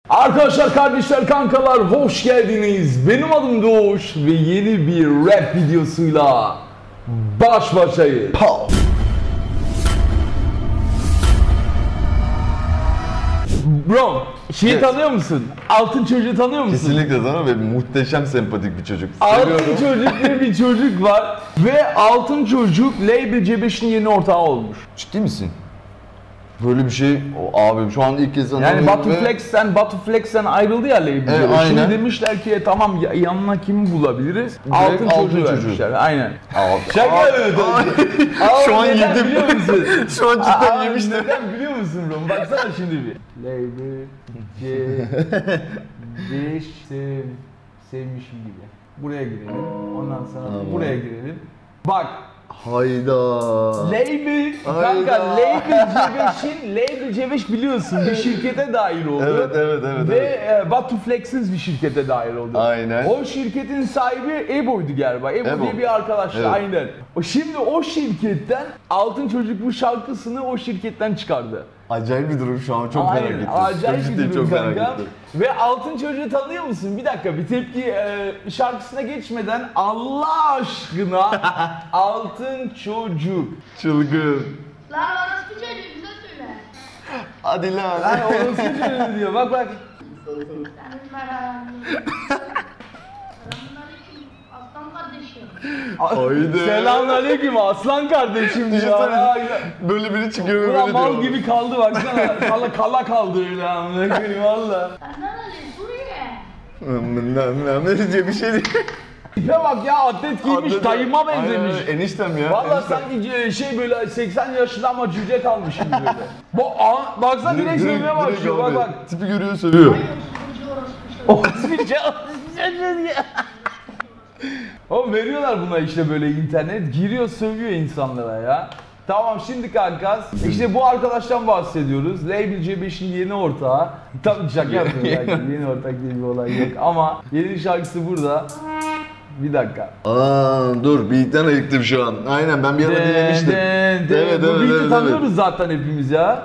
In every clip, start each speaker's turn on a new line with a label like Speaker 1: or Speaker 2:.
Speaker 1: Arkadaşlar, kardeşler, kankalar hoş geldiniz. Benim adım Doğuş ve yeni bir rap videosuyla baş başayız. Bro, şeyi tanıyor musun? Altın Çocuğu tanıyor musun?
Speaker 2: Kesinlikle tanıyorum ve muhteşem sempatik bir çocuk.
Speaker 1: Altın Çocuk diye bir çocuk var ve Altın Çocuk Label C5'in yeni ortağı olmuş.
Speaker 2: Ciddi misin? Böyle bir şey abi şu an ilk kez
Speaker 1: Yani Batu Flex'ten ayrıldı ya Label C5. Şimdi demişler ki tamam yanına kimi bulabiliriz? Altın Çocuğu vermişler. Aynen. Şaka yapıyorum.
Speaker 2: Şu an yedim.
Speaker 1: Biliyor musun?
Speaker 2: Şu an cidden yemiştim.
Speaker 1: Neden biliyor musun bro? Baksana şimdi bir. Label C5 sevmişim gibi. Buraya girelim. Ondan sonra buraya girelim. Bak.
Speaker 2: Hayda.
Speaker 1: Label, kanka Label C5 biliyorsun bir şirkete dahil oldu.
Speaker 2: Evet.
Speaker 1: Ve Batu Flex'siz bir şirkete dahil oldu.
Speaker 2: Aynen.
Speaker 1: O şirketin sahibi Ebo'ydu galiba. Ebo diye bir arkadaştı,
Speaker 2: evet.
Speaker 1: Aynen. Şimdi o şirketten Altın Çocuk bu şarkısını o şirketten çıkardı.
Speaker 2: Acayip bir durum şu an, çok merak ettim.
Speaker 1: Acayip bir durum
Speaker 2: çok merak ettim.
Speaker 1: Ve Altın Çocuğu tanıyor musun? Bir dakika, bir tepki şarkısına geçmeden Allah aşkına Altın Çocuk.
Speaker 2: Çılgın.
Speaker 3: Lan orası çocuğu bize söyle.
Speaker 2: Hadi lan.
Speaker 1: Hani orası çocuğu diyor, bak.
Speaker 3: Senin merakın. Selamünaleyküm aslan kardeşim.
Speaker 2: Haydi.
Speaker 1: Selamünaleyküm aslan kardeşim diyor.
Speaker 2: Böyle biri çıkıyor böyle
Speaker 1: Ulan
Speaker 2: diyor.
Speaker 1: mal gibi kaldı baksana. Kala kaldı öyle amına koyayım valla.
Speaker 3: Sen nerelisin? Suriye.
Speaker 2: Ne diyeceğim bir şey değil.
Speaker 1: Tipe bak ya, atlet giymiş, dayıma benzemiş.
Speaker 2: Aynen, eniştem ya.
Speaker 1: Valla sanki şey böyle 80 yaşında ama cüce kalmış gibi böyle. Baksana direkt sövmeye başlıyor, bak.
Speaker 2: Tipi görüyor, sövüyor.
Speaker 1: Oğlum veriyorlar buna işte böyle internet, giriyor sövüyor insanlara ya. Tamam şimdi kankas, işte bu arkadaştan bahsediyoruz. Label C5'in yeni ortağı. Tabii şaka yapıyorum, yeni ortak diye bir olay yok ama yeni şarkısı burada. Bir dakika.
Speaker 2: Dur, beat'ten ayıktım şu an. Aynen, ben bir ara dinlemiştim.
Speaker 1: Evet, bu beat'i tanıyoruz zaten hepimiz ya.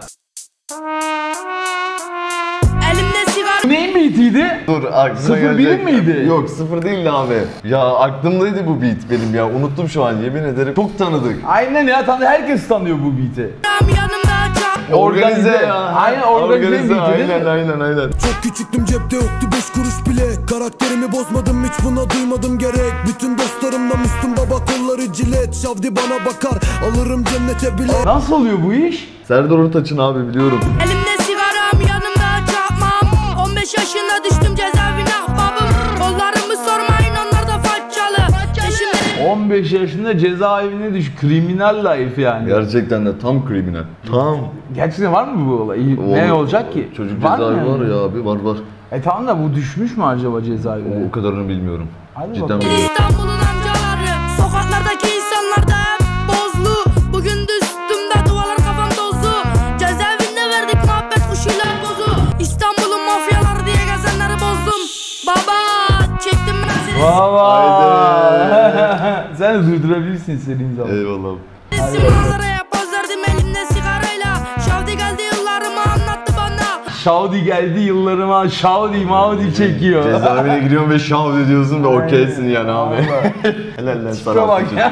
Speaker 1: Neyin beat'iydi?
Speaker 2: Dur, aklına
Speaker 1: 01'in miydi?
Speaker 2: Yok, 0 değildi abi. Ya aklımdaydı bu beat benim ya. Unuttum şu an, yemin ederim. Çok tanıdık.
Speaker 1: Aynen ya, herkes tanıyor bu beat'i.
Speaker 2: Organize ya.
Speaker 1: Aynen, organize beat'i değil mi?
Speaker 2: Aynen.
Speaker 4: Çok küçüktüm, cepte yoktu 5 kuruş bile. Karakterimi bozmadım, hiç buna duymadım gerek. Bütün dostlarımla Müslüm Baba, kolları cilet. Şavdi bana bakar, alırım cennete bile.
Speaker 1: Nasıl oluyor bu iş?
Speaker 2: Serdar Ortaç'ın abi, biliyorum.
Speaker 5: Elimde sigaram, yanımda çakmam. 15 yaşında düştüm cezaevine ahbabım. Kollarımı sormayın, onlar da façalı.
Speaker 1: 15 yaşında cezaevine kriminal life yani.
Speaker 2: Gerçekten de tam kriminal. Tam.
Speaker 1: Gerçekten var mı bu olay? Ne olacak ki?
Speaker 2: Çocuk
Speaker 1: var
Speaker 2: cezaevi
Speaker 1: mı
Speaker 2: var ya abi, var.
Speaker 1: Tamam da bu düşmüş mü acaba cezaevine?
Speaker 2: O kadarını bilmiyorum.
Speaker 1: Hadi
Speaker 2: Cidden
Speaker 1: bakalım.
Speaker 2: bilmiyorum.
Speaker 5: İstanbul'un amcaları, sokaklardaki insanlar da hep bozlu. Bugün düştüğümde duvarlar kafam tozlu. Cezaevinde verdik muhabbet kuşuyla bozu. İstanbul'un mafyaları diye gezenleri bozdum. Baba çektim ben seni.
Speaker 1: Baba. Sen durdurabilirsin istediğin zaman.
Speaker 2: Eyvallah.
Speaker 5: Resim manzaraya poz verdim elimde sigarayla. Şavdi geldi yıllarımı anlattı bana.
Speaker 1: Şaudi geldi yıllarıma, Şaudi çekiyor.
Speaker 2: Cezaevine giriyorsun ve şav ediyorsun ve okeysin yani abi. Helal lan sana.
Speaker 1: Bak ya.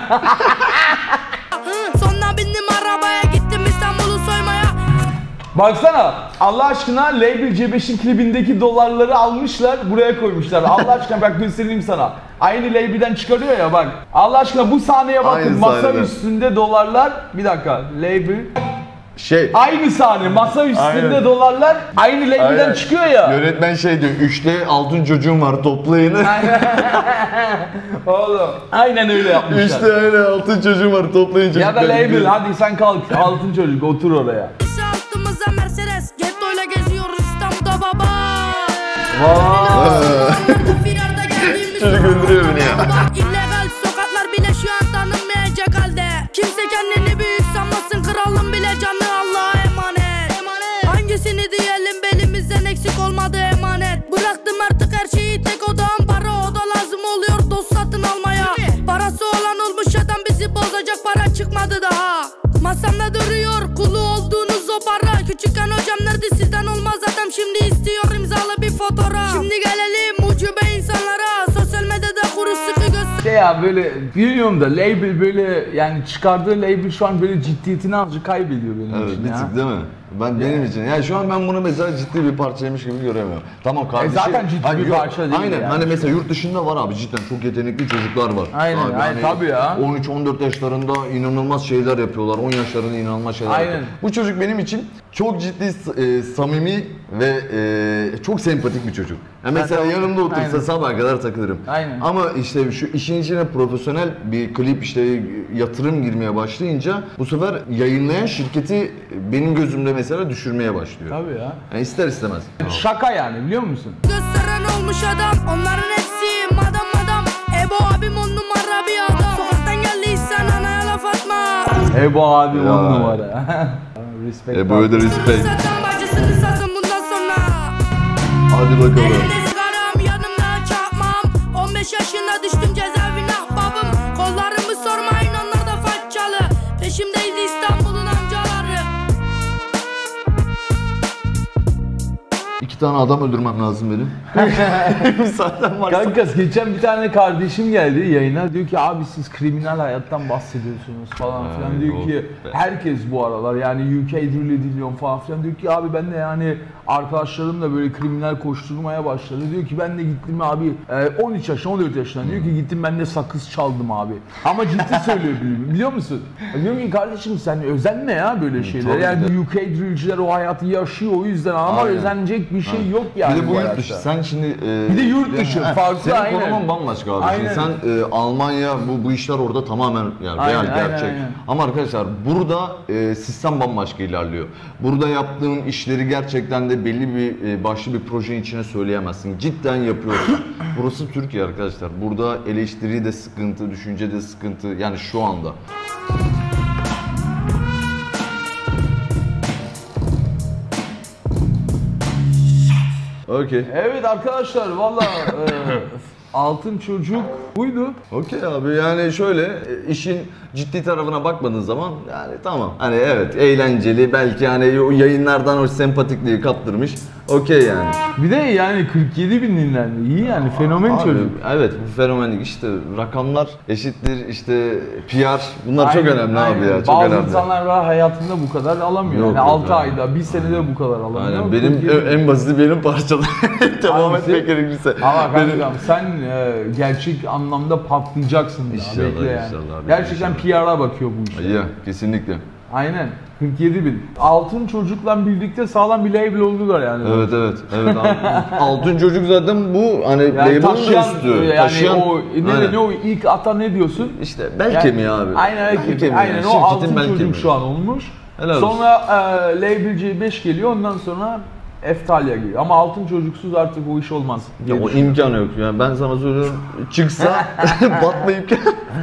Speaker 5: Sonra bindim arabaya gittim İstanbul'u soymaya.
Speaker 1: Baksana, Allah aşkına Label C5'in klibindeki dolarları almışlar, buraya koymuşlar. Allah aşkına bak göstereyim sana. Aynı label'den çıkarıyor ya bak. Allah aşkına bu sahneye bakın,
Speaker 2: Aynı
Speaker 1: masa
Speaker 2: sahnede.
Speaker 1: üstünde dolarlar. Bir dakika, label. Aynı sahne, masa üstünde
Speaker 2: Aynen.
Speaker 1: dolarlar aynı label'den
Speaker 2: Aynen.
Speaker 1: çıkıyor ya.
Speaker 2: Yönetmen şey diyor, 3'te altın çocuğum var, toplayın.
Speaker 1: Oğlum, aynen öyle yapmışlar.
Speaker 2: 3'te öyle altın çocuğum var, toplayın.
Speaker 1: Ya da
Speaker 2: çocuklar.
Speaker 1: label, hadi sen kalk, Altın Çocuk otur oraya.
Speaker 5: İşte altımızda Mercedes, gettoyla geziyoruz İstanbul'da baba. Bir arada geldiğimiz
Speaker 2: Çocuk öldürüyor beni ya.
Speaker 5: illegal sokaklar bile şu an tanınmayacak halde. Kimse kendini büyük sanmasın, kralım bile canı Allah'a emanet. Hangisini diyelim, belimizden eksik olmadı emanet. Bıraktım artık her şeyi, tek odam para, o da lazım oluyor dost satın almaya. Parası olan olmuş adam, bizi bozacak para çıkmadı daha. Masamda duruyor kulu olduğunuz o para. Küçükken hocam nerede, sizden olmaz adam, şimdi istiyor imzalı bir
Speaker 1: ya böyle bilmiyorum da label böyle yani çıkardığı label şu an böyle ciddiyetini azıcık kaybediyor benim
Speaker 2: Evet,
Speaker 1: için
Speaker 2: bir
Speaker 1: ya.
Speaker 2: tık değil mi? Benim için. Yani şu an ben bunu mesela ciddi bir parçaymış gibi göremiyorum. Tamam kardeşim.
Speaker 1: zaten ciddi bir parça değil
Speaker 2: Aynen.
Speaker 1: yani.
Speaker 2: Hani mesela yurt dışında var abi cidden çok yetenekli çocuklar var.
Speaker 1: Aynen,
Speaker 2: Abi
Speaker 1: aynen, tabii ya.
Speaker 2: 13-14 yaşlarında inanılmaz şeyler yapıyorlar. 10 yaşlarında inanılmaz şeyler
Speaker 1: Aynen.
Speaker 2: yapıyor. Bu çocuk benim için çok ciddi, samimi ve çok sempatik bir çocuk. Yani mesela yanımda otursa
Speaker 1: Aynen.
Speaker 2: sabaha kadar takılırım.
Speaker 1: Aynen.
Speaker 2: Ama işte şu işin içine profesyonel bir klip işte yatırım girmeye başlayınca bu sefer yayınlayan şirketi benim gözümde mesela düşürmeye başlıyor.
Speaker 1: Tabii ya.
Speaker 2: Yani ister istemez.
Speaker 1: Şaka yani biliyor musun?
Speaker 5: Gösteren olmuş adam, onların hepsi madam. Ebo abim 10 numara bir adam. Sokaktan geldiysen anaya laf atma.
Speaker 1: Ebo abi
Speaker 2: Ya.
Speaker 1: 10 numara. Respect.
Speaker 2: Ebo'ya da respect.
Speaker 5: Satan bacısını satın bundan sonra.
Speaker 2: Hadi bakalım.
Speaker 5: Elimde sigaram, yanımda çakmam. 15 yaşında düştüm cezaevine ahbabım. Kollarımı sormayın, onlar da façalı. Peşimdeydi İstanbul'un amcaları.
Speaker 2: 2 tane adam öldürmem lazım benim. Zaten var.
Speaker 1: Kanka geçen bir tane kardeşim geldi yayına diyor ki abi siz kriminal hayattan bahsediyorsunuz falan filan diyor
Speaker 2: yok
Speaker 1: ki
Speaker 2: be.
Speaker 1: bu aralar yani UK drill ediliyor falan filan diyor ki abi ben de yani arkadaşlarımla böyle kriminal koşturmaya başladı diyor ki ben de gittim abi 13 yaşında 14 yaşında diyor ki gittim ben de sakız çaldım abi ama ciddi söylüyor biliyor musun? Diyorum ki kardeşim sen özenme ya böyle şeyler
Speaker 2: tabii
Speaker 1: yani
Speaker 2: de.
Speaker 1: UK drillciler o hayatı yaşıyor o yüzden ama
Speaker 2: Aynen.
Speaker 1: özenecek bir şey yok yani
Speaker 2: Bir de bu yurt
Speaker 1: hayatta.
Speaker 2: dışı. Sen şimdi
Speaker 1: Bir de yurt dışı, farklı,
Speaker 2: senin
Speaker 1: aynen.
Speaker 2: konumun bambaşka abi. Şimdi
Speaker 1: Aynen.
Speaker 2: sen Almanya bu işler orada tamamen yani
Speaker 1: Aynen,
Speaker 2: real
Speaker 1: aynen,
Speaker 2: gerçek.
Speaker 1: aynen.
Speaker 2: Ama arkadaşlar burada sistem bambaşka ilerliyor. Burada yaptığın işleri gerçekten de belli bir başlı bir projenin içine söyleyemezsin. Cidden yapıyorsun. Burası Türkiye arkadaşlar. Burada eleştiri de sıkıntı, düşünce de sıkıntı. Yani şu anda. Okey.
Speaker 1: Evet arkadaşlar valla altın çocuk buydu.
Speaker 2: Okey abi yani şöyle işin ciddi tarafına bakmadığın zaman yani tamam. Hani evet eğlenceli belki hani o yayınlardan o sempatikliği kaptırmış. Okey yani.
Speaker 1: Bir de yani 47 bin dinlendi. İyi yani fenomen
Speaker 2: Abi,
Speaker 1: çocuk.
Speaker 2: evet bu fenomenlik işte rakamlar eşittir işte PR bunlar çok
Speaker 1: Aynen,
Speaker 2: önemli
Speaker 1: aynen.
Speaker 2: abi ya çok
Speaker 1: Bazı
Speaker 2: önemli.
Speaker 1: insanlar var hayatında bu kadar alamıyor.
Speaker 2: Yok,
Speaker 1: yani
Speaker 2: yok
Speaker 1: 6
Speaker 2: yani.
Speaker 1: ayda, 1 senede bu kadar alamıyor.
Speaker 2: Aynen benim
Speaker 1: 47 bin.
Speaker 2: en basiti benim parçalar devam
Speaker 1: Hangisi?
Speaker 2: etmek gerekirse.
Speaker 1: Ama
Speaker 2: Benim-
Speaker 1: kankam sen gerçek anlamda patlayacaksın daha.
Speaker 2: İnşallah,
Speaker 1: Bekle yani.
Speaker 2: inşallah abi,
Speaker 1: Gerçekten
Speaker 2: inşallah.
Speaker 1: PR'a bakıyor bu işe.
Speaker 2: Ya kesinlikle.
Speaker 1: Aynen. 47 bin. Altın çocukla birlikte sağlam bir label oldular yani.
Speaker 2: Evet abi. Altın çocuk zaten bu hani
Speaker 1: Yani
Speaker 2: label'ın da
Speaker 1: taşıyan,
Speaker 2: üstü.
Speaker 1: yani
Speaker 2: Taşıyan,
Speaker 1: o
Speaker 2: aynen.
Speaker 1: ne o ilk ata ne diyorsun?
Speaker 2: İşte bel
Speaker 1: Yani-
Speaker 2: kemiği abi.
Speaker 1: Aynen
Speaker 2: Bel
Speaker 1: öyle.
Speaker 2: kemiği.
Speaker 1: Aynen o
Speaker 2: Şirketin
Speaker 1: altın
Speaker 2: bel
Speaker 1: çocuk
Speaker 2: kemiği.
Speaker 1: şu an olmuş.
Speaker 2: Helal
Speaker 1: Sonra Label C5 geliyor ondan sonra Eftalya geliyor. Ama altın çocuksuz artık o iş olmaz.
Speaker 2: Ya o imkanı yok yani ben sana söylüyorum çıksa batma imkanı.